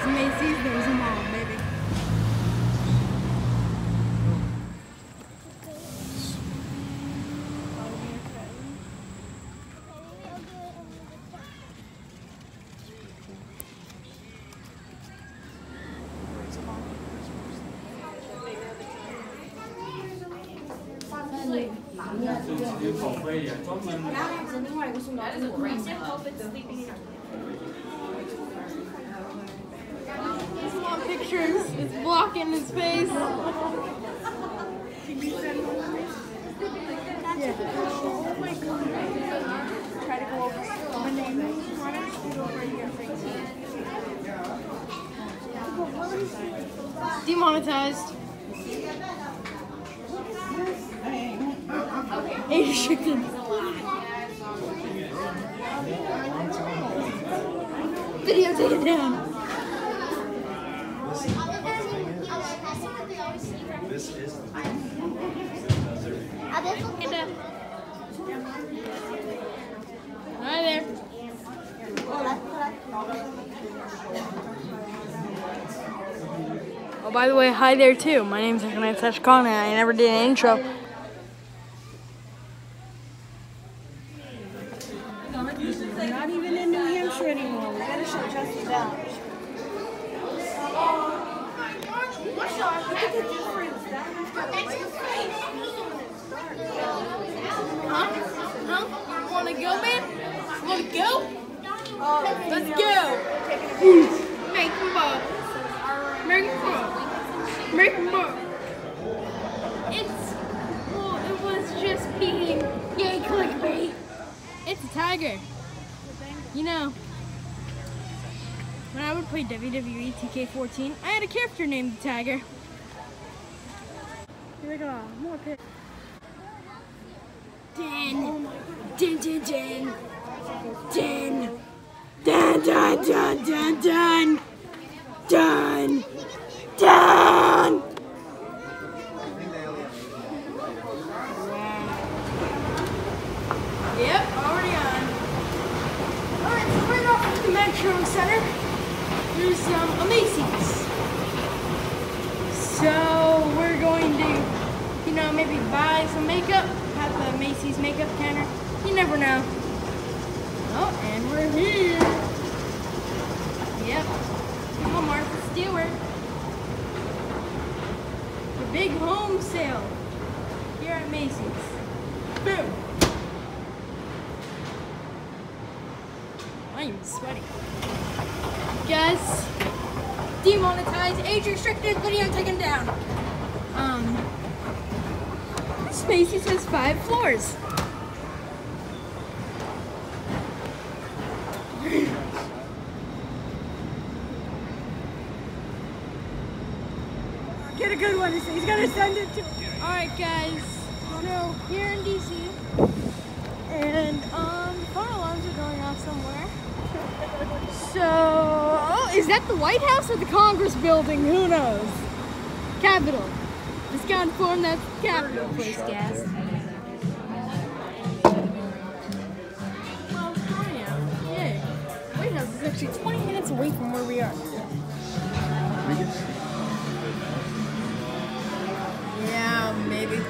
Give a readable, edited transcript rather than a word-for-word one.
a Macy's, there's a mall, baby. Pictures. It's blocking his face. Yeah. Oh my God. Try to go over. My name is. Why don't you go over here? Demonetized. Age restricted. Video taken down. This is Hi there. Oh, by the way, hi there too. My name's Akhenaten Teshkon, and I never did an intro. We're not even in New Hampshire anymore. We gotta shut Justin down. Look at the difference. That one's got a light face. Huh? Wanna go, man? Wanna go? Let's go. Make them up. Make them up. Make them up. It was just being yay clickbait. It's a tiger. You know, when I would play WWE 2K14, I had a character named the Tiger. Here we go. More pick. Dun, dun, dun, dun, dun, dun, dun, dun, dun, dun, dun, dun. Yep, already on. Alright, so right off at the Metro Center, there's a Macy's. So we're going to, you know, maybe buy some makeup. Have the Macy's makeup counter. You never know. Oh, and we're here. Yep. Oh, Martha Stewart. The big home sale here at Macy's. Boom. I am sweating. Guys, demonetized, age restricted, video taken down. Macy's has 5 floors. Get a good one. He's gonna send it to. Alright guys, so here in DC, and fire alarms are going off somewhere. So, oh, is that the White House or the Congress building? Who knows? Capitol. Just got informed that's the Capitol place, guys. Well, yeah. White House is actually 20 minutes away from where we are. Yeah, maybe